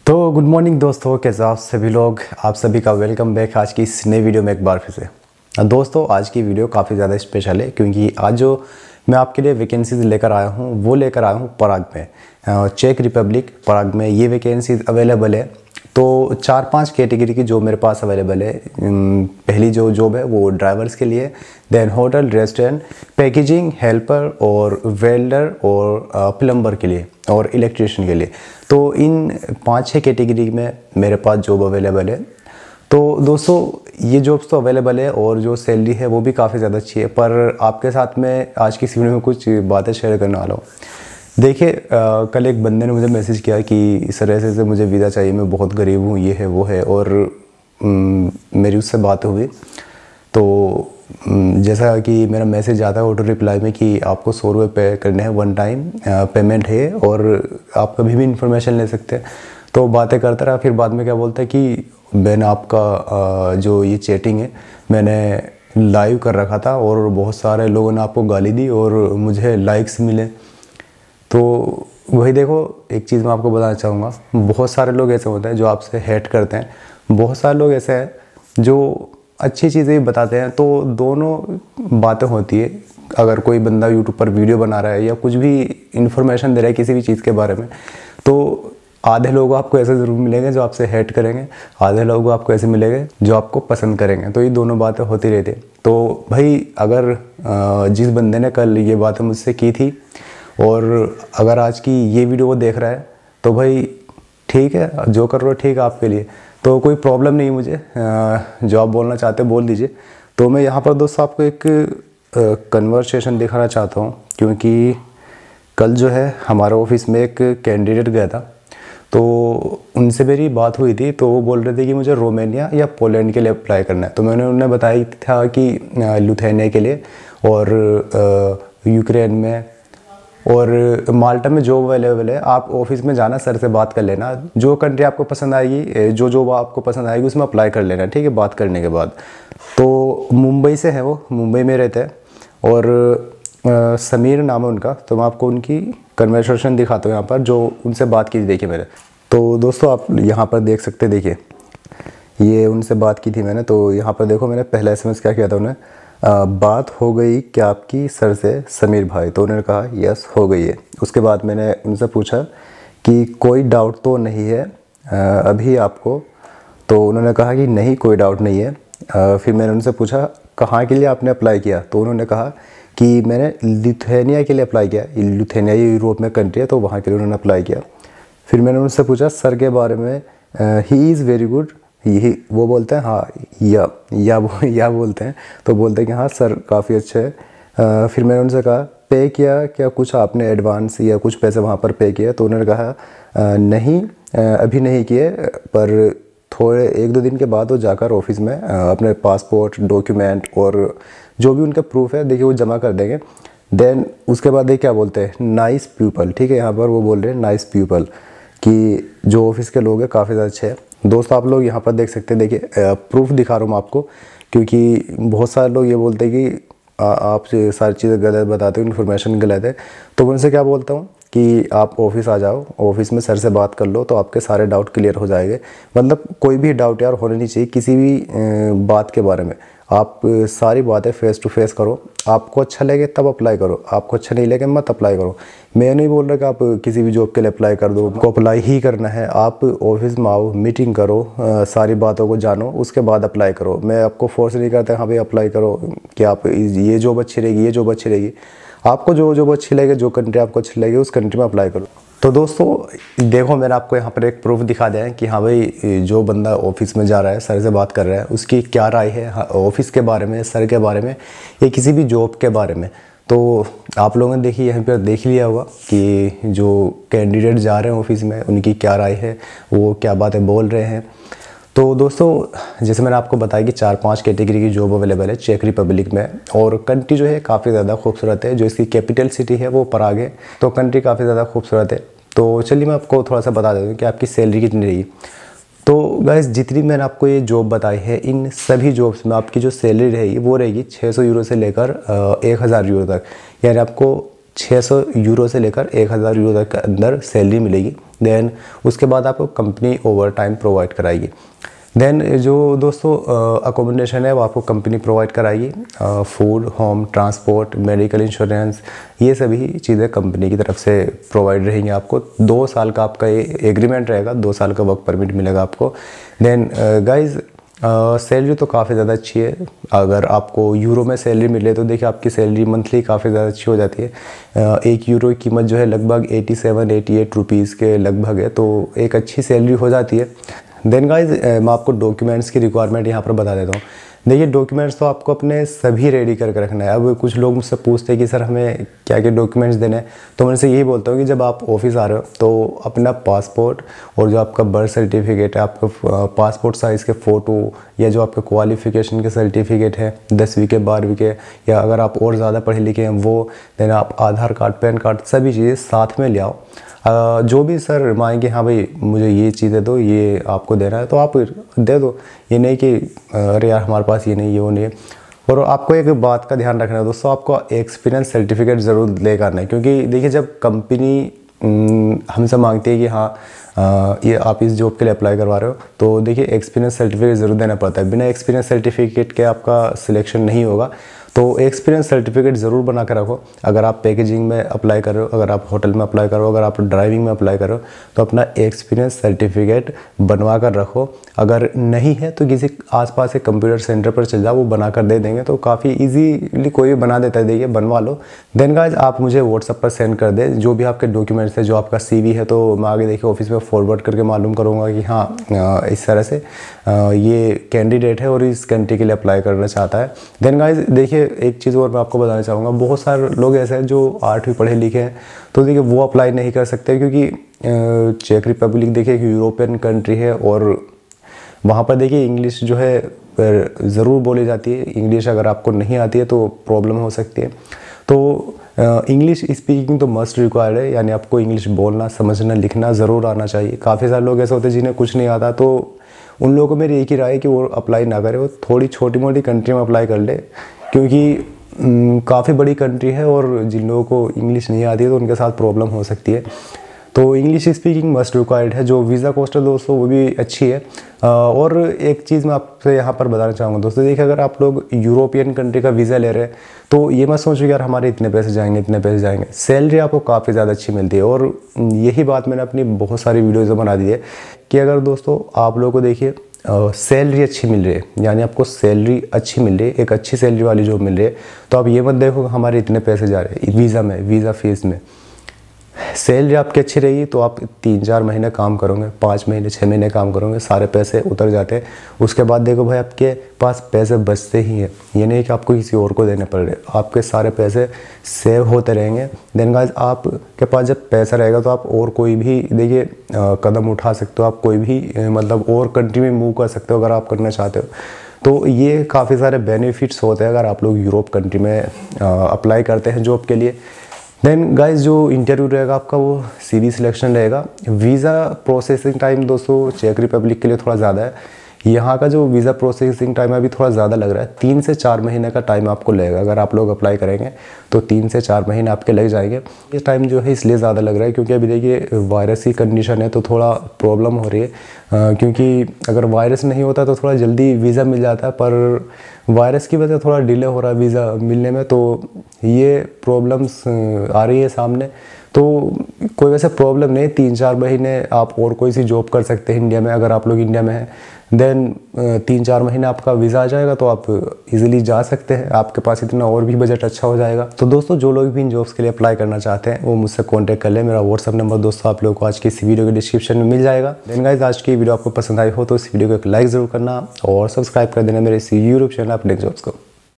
तो good morning दोस्तों, कैसे आप सभी लोग। आप सभी का वेलकम बैक आज की इस नई वीडियो में एक बार फिर से। दोस्तों आज की वीडियो काफ़ी ज़्यादा स्पेशल है क्योंकि आज जो मैं आपके लिए वैकेंसीज लेकर आया हूँ वो लेकर आया हूँ पराग में, चेक रिपब्लिक पराग में ये वैकेंसीज अवेलेबल है। तो 4-5 कैटेगरी की जॉब मेरे पास अवेलेबल है। पहली जो जॉब है वो ड्राइवर्स के लिए, then hotel, restaurant, packaging helper और वेल्डर और प्लम्बर के लिए और इलेक्ट्रिशियन के लिए। तो इन 5-6 कैटेगरी में मेरे पास जॉब अवेलेबल है। तो दोस्तों ये जॉब्स तो अवेलेबल है और जो सैलरी है वो भी काफ़ी ज़्यादा अच्छी है। पर आपके साथ में आज की इस वीडियो में कुछ बातें शेयर करने वाला हूँ। देखिए कल एक बंदे ने मुझे मैसेज किया कि इस तरह से मुझे वीज़ा चाहिए, मैं बहुत गरीब हूँ, ये है वो है, और मेरी उससे बात हुई। तो जैसा कि मेरा मैसेज आता है ऑटो रिप्लाई में कि आपको 100 रुपये पे करने हैं, वन टाइम पेमेंट है और आप कभी भी इंफॉर्मेशन ले सकते हैं। तो बातें करता रहा, फिर बाद में क्या बोलता है कि मैंने आपका जो ये चैटिंग है मैंने लाइव कर रखा था और बहुत सारे लोगों ने आपको गाली दी और मुझे लाइक्स मिले। तो वही देखो, एक चीज़ मैं आपको बताना चाहूँगा, बहुत सारे लोग ऐसे होते हैं जो आपसे हेट करते हैं, बहुत सारे लोग ऐसे हैं जो अच्छी चीज़ें भी बताते हैं। तो दोनों बातें होती है। अगर कोई बंदा यूट्यूब पर वीडियो बना रहा है या कुछ भी इन्फॉर्मेशन दे रहा है किसी भी चीज़ के बारे में, तो आधे लोग आपको ऐसे ज़रूर मिलेंगे जो आपसे हेट करेंगे, आधे लोग आपको ऐसे मिलेंगे जो आपको पसंद करेंगे। तो ये दोनों बातें होती रहती है। तो भाई अगर जिस बंदे ने कल ये बातें मुझसे की थी और अगर आज की ये वीडियो वो देख रहा है तो भाई ठीक है, जो कर रहे हो ठीक है आपके लिए, तो कोई प्रॉब्लम नहीं है मुझे। जो आप बोलना चाहते हैं बोल दीजिए। तो मैं यहाँ पर दोस्तों आपको एक कन्वर्सेशन दिखाना चाहता हूँ क्योंकि कल जो है हमारे ऑफिस में एक कैंडिडेट गया था, तो उनसे मेरी बात हुई थी। तो वो बोल रहे थे कि मुझे रोमानिया या पोलैंड के लिए अप्लाई करना है। तो मैंने उन्हें बताया था कि लिथुआनिया के लिए और यूक्रेन में और माल्टा में जॉब अवेलेबल है। आप ऑफिस में जाना, सर से बात कर लेना, जो कंट्री आपको पसंद आएगी, जो जॉब आपको पसंद आएगी उसमें अप्लाई कर लेना, ठीक है, बात करने के बाद। तो मुंबई से है वो, मुंबई में रहते हैं और समीर नाम है उनका। तो मैं आपको उनकी कन्वर्सेशन दिखाता हूँ यहाँ पर, जो उनसे बात की थी। देखिए मेरे, तो दोस्तों आप यहाँ पर देख सकते, देखिए ये उनसे बात की थी मैंने। तो यहाँ पर देखो मैंने पहला SMS क्या किया था उन्हें, बात हो गई क्या आपकी सर से समीर भाई। तो उन्होंने कहा यस हो गई है। उसके बाद मैंने उनसे पूछा कि कोई डाउट तो नहीं है अभी आपको। तो उन्होंने कहा कि नहीं कोई डाउट नहीं है। फिर मैंने उनसे पूछा कहाँ के लिए आपने अप्लाई किया। तो उन्होंने कहा कि मैंने लिथुआनिया के लिए अप्लाई किया। लिथुआनिया यूरोप में कंट्री है, तो वहाँ के लिए उन्होंने अप्लाई किया। फिर मैंने उनसे पूछा सर के बारे में, ही इज़ वेरी गुड, यही वो बोलते हैं, हाँ या बोलते हैं। तो बोलते हैं कि हाँ सर काफ़ी अच्छे है। फिर मैंने उनसे कहा पे किया क्या कुछ आपने एडवांस या कुछ पैसे वहाँ पर पे किया। तो उन्होंने कहा नहीं अभी नहीं किए, पर थोड़े 1-2 दिन के बाद वो जाकर ऑफिस में अपने पासपोर्ट, डॉक्यूमेंट और जो भी उनके प्रूफ है देखिए वो जमा कर देंगे। देन उसके बाद ये क्या बोलते हैं, नाइस पीपल, ठीक है, यहाँ पर वो बोल रहे हैं नाइस पीपल, कि जो ऑफिस के लोग हैं काफ़ी ज़्यादा अच्छे हैं। दोस्तों आप लोग यहाँ पर देख सकते हैं, देखिए प्रूफ दिखा रहा हूँ मैं आपको, क्योंकि बहुत सारे लोग ये बोलते हैं कि आप सारी चीज़ें गलत बताते हो, इन्फॉर्मेशन गलत है। तो मैं उनसे क्या बोलता हूँ कि आप ऑफिस आ जाओ, ऑफिस में सर से बात कर लो तो आपके सारे डाउट क्लियर हो जाएंगे। मतलब कोई भी डाउट यार होने नहीं चाहिए किसी भी बात के बारे में। आप सारी बातें फेस टू फेस करो, आपको अच्छा लगे तब अप्लाई करो, आपको अच्छा नहीं लगे मत अप्लाई करो। मैं नहीं बोल रहा कि आप किसी भी जॉब के लिए अप्लाई कर दो, आपको अप्लाई ही करना है। आप ऑफिस में आओ, मीटिंग करो, सारी बातों को जानो, उसके बाद अप्लाई करो। मैं आपको फोर्स नहीं करता हाँ भाई अप्लाई करो कि आप ये जॉब अच्छी रहेगी, ये जॉब अच्छी रहेगी। आपको जो जॉब अच्छी लगे, जो कंट्री आपको अच्छी लगे उस कंट्री में अप्लाई करो। तो दोस्तों देखो मैंने आपको यहाँ पर एक प्रूफ दिखा दिया है कि हाँ भाई जो बंदा ऑफिस में जा रहा है, सर से बात कर रहा है, उसकी क्या राय है ऑफिस के बारे में, सर के बारे में या किसी भी जॉब के बारे में। तो आप लोगों ने देखिए यहाँ पर देख लिया होगा कि जो कैंडिडेट जा रहे हैं ऑफिस में उनकी क्या राय है, वो क्या बातें बोल रहे हैं। तो दोस्तों जैसे मैंने आपको बताया कि 4-5 कैटेगरी की जॉब अवेलेबल है चेक रिपब्लिक में, और कंट्री जो है काफ़ी ज़्यादा खूबसूरत है। जो इसकी कैपिटल सिटी है वो पराग है, तो कंट्री काफ़ी ज़्यादा खूबसूरत है। तो चलिए मैं आपको थोड़ा सा बता देता हूँ कि आपकी सैलरी कितनी रहेगी। तो गाइस जितनी मैंने आपको ये जॉब बताई है, इन सभी जॉब्स में आपकी जो सैलरी रहेगी वो रहेगी 600 यूरो से लेकर 1000 यूरो तक। यानी आपको 600 यूरो से लेकर 1000 यूरो तक के अंदर सैलरी मिलेगी। देन उसके बाद आपको कंपनी ओवर टाइम प्रोवाइड कराएगी। देन जो दोस्तों अकोमोडेशन है वो आपको कंपनी प्रोवाइड कराएगी। Food, home, transport, medical insurance, ये सभी चीज़ें कंपनी की तरफ से प्रोवाइड रहेंगी आपको। 2 साल का आपका ये एग्रीमेंट रहेगा, 2 साल का वर्क परमिट मिलेगा आपको। देन गाइज सैलरी तो काफ़ी ज़्यादा अच्छी है। अगर आपको यूरो में सैलरी मिले तो देखिए आपकी सैलरी मंथली काफ़ी ज़्यादा अच्छी हो जाती है। 1 यूरो की कीमत जो है लगभग 87-88 रुपीज़ के लगभग है, तो एक अच्छी सैलरी हो जाती है। देन गाइज मैं आपको डॉक्यूमेंट्स की रिक्वायरमेंट यहाँ पर बता देता हूँ। देखिए डॉक्यूमेंट्स तो आपको अपने सभी रेडी करके रखना है। अब कुछ लोग मुझसे पूछते हैं कि सर हमें क्या क्या डॉक्यूमेंट्स देने हैं, तो मैं उनसे यही बोलता हूँ कि जब आप ऑफिस आ रहे हो तो अपना पासपोर्ट और जो आपका बर्थ सर्टिफिकेट है, आपका पासपोर्ट साइज़ के फ़ोटो, या जो आपके क्वालिफ़िकेशन के सर्टिफिकेट है 10वीं के 12वीं के, या अगर आप और ज़्यादा पढ़े लिखे हैं वो, देन आप आधार कार्ड, पैन कार्ड, सभी चीज़ें साथ में ले आओ। जो भी सर मांगेंगे हाँ भाई मुझे ये चीज़ें दो, ये आपको देना है, तो आप दे दो। ये नहीं कि अरे यार हमारे पास ये नहीं, ये वो नहीं है। और आपको एक बात का ध्यान रखना है दोस्तों, आपको एक्सपीरियंस सर्टिफिकेट ज़रूर लेकर आना है, क्योंकि देखिए जब कंपनी हमसे मांगती है कि हाँ ये आप इस जॉब के लिए अप्लाई करवा रहे हो, तो देखिए एक्सपीरियंस सर्टिफिकेट ज़रूर देना पड़ता है। बिना एक्सपीरियंस सर्टिफिकेट के आपका सिलेक्शन नहीं होगा, तो एक्सपीरियंस सर्टिफिकेट ज़रूर बना कर रखो। अगर आप पैकेजिंग में अप्लाई कर रहे हो, अगर आप होटल में अप्लाई कर रहे हो, अगर आप ड्राइविंग में अप्लाई कर रहे हो, तो अपना एक्सपीरियंस सर्टिफिकेट बनवा कर रखो। अगर नहीं है तो किसी आसपास के कंप्यूटर सेंटर पर चल जाओ, वो बना कर दे देंगे, तो काफ़ी ईजीली कोई भी बना देता है, देखिए बनवा लो। देन गाइस आप मुझे व्हाट्सअप पर सेंड कर दे जो भी आपके डॉक्यूमेंट्स है, जो आपका CV है, तो मैं आगे देखिए ऑफिस में फॉरवर्ड करके मालूम करूँगा कि हाँ इस तरह से ये कैंडिडेट है और इस कंट्री के लिए अप्लाई करना चाहता है। देन गाइस देखिए एक चीज़ और मैं आपको बताना चाहूँगा, बहुत सारे लोग ऐसे हैं जो 8वीं पढ़े लिखे हैं, तो देखिए वो अप्लाई नहीं कर सकते, क्योंकि चेक रिपब्लिक देखिए एक यूरोपियन कंट्री है और वहाँ पर देखिए इंग्लिश जो है ज़रूर बोली जाती है। इंग्लिश अगर आपको नहीं आती है तो प्रॉब्लम हो सकती है। तो इंग्लिश स्पीकिंग तो मस्ट रिक्वायर्ड है, यानी आपको इंग्लिश बोलना, समझना, लिखना ज़रूर आना चाहिए। काफ़ी सारे लोग ऐसे होते हैं जिन्हें कुछ नहीं आता, तो उन लोगों को मेरी एक ही राय है कि वो अप्लाई ना करें, वो थोड़ी छोटी मोटी कंट्री में अप्लाई कर ले, क्योंकि काफ़ी बड़ी कंट्री है और जिन लोगों को इंग्लिश नहीं आती है तो उनके साथ प्रॉब्लम हो सकती है। तो इंग्लिश स्पीकिंग मस्ट रिक्वायर्ड है। जो वीज़ा कॉस्ट है दोस्तों वो भी अच्छी है। और एक चीज़ मैं आपसे यहाँ पर बताना चाहूँगा दोस्तों, देखिए अगर आप लोग यूरोपियन कंट्री का वीज़ा ले रहे हैं तो ये मत सोचो यार हमारे इतने पैसे जाएंगे, इतने पैसे जाएंगे। सैलरी आपको काफ़ी ज़्यादा अच्छी मिलती है, और यही बात मैंने अपनी बहुत सारी वीडियोज़ में बना दी है कि अगर दोस्तों आप लोगों को देखिए सैलरी अच्छी मिल रही है, यानी आपको सैलरी अच्छी मिल रही है, एक अच्छी सैलरी वाली जॉब मिल रही है, तो आप ये मत देखो हमारे इतने पैसे जा रहे हैं वीज़ा में, वीज़ा फीस में। सैलरी आपकी अच्छी रहेगी तो आप 3-4 महीने काम करोगे, 5 महीने 6 महीने काम करोगे, सारे पैसे उतर जाते हैं। उसके बाद देखो भाई आपके पास पैसे बचते ही हैं, ये नहीं कि आपको किसी और को देने पड़ रहे, आपके सारे पैसे सेव होते रहेंगे। देन गाइस आपके पास जब पैसा रहेगा तो आप और कोई भी देखिए कदम उठा सकते हो, आप कोई भी मतलब और कंट्री में मूव कर सकते हो अगर आप करना चाहते हो। तो ये काफ़ी सारे बेनिफिट्स होते हैं अगर आप लोग यूरोप कंट्री में अप्लाई करते हैं जॉब के लिए। देन गाइस जो इंटरव्यू रहेगा आपका वो CV सिलेक्शन रहेगा। वीज़ा प्रोसेसिंग टाइम दोस्तों चेक रिपब्लिक के लिए थोड़ा ज़्यादा है। यहाँ का जो वीज़ा प्रोसेसिंग टाइम है अभी थोड़ा ज़्यादा लग रहा है, 3 से 4 महीने का टाइम आपको लगेगा। अगर आप लोग अप्लाई करेंगे तो 3 से 4 महीने आपके लग जाएंगे। ये टाइम जो है इसलिए ज़्यादा लग रहा है क्योंकि अभी देखिए वायरस की कंडीशन है तो थोड़ा प्रॉब्लम हो रही है। क्योंकि अगर वायरस नहीं होता तो थोड़ा जल्दी वीज़ा मिल जाता है, पर वायरस की वजह से थोड़ा डिले हो रहा है वीज़ा मिलने में, तो ये प्रॉब्लम्स आ रही है सामने। तो कोई वैसे प्रॉब्लम नहीं, 3-4 महीने आप और कोई सी जॉब कर सकते हैं इंडिया में अगर आप लोग इंडिया में हैं। देन 3-4 महीने आपका वीज़ा आ जाएगा तो आप इजीली जा सकते हैं, आपके पास इतना और भी बजट अच्छा हो जाएगा। तो दोस्तों जो लोग भी इन जॉब्स के लिए अप्लाई करना चाहते हैं वो मुझसे कांटेक्ट कर लें। मेरा व्हाट्सअप नंबर दोस्तों आप लोगों को आज की इस वीडियो के डिस्क्रिप्शन में मिल जाएगा। देन गाइस आज की वीडियो आपको पसंद आई हो तो इस वीडियो को एक लाइक ज़रूर करना और सब्सक्राइब कर देना मेरे इस यूट्यूब चैनल अपडेट जॉब्स को।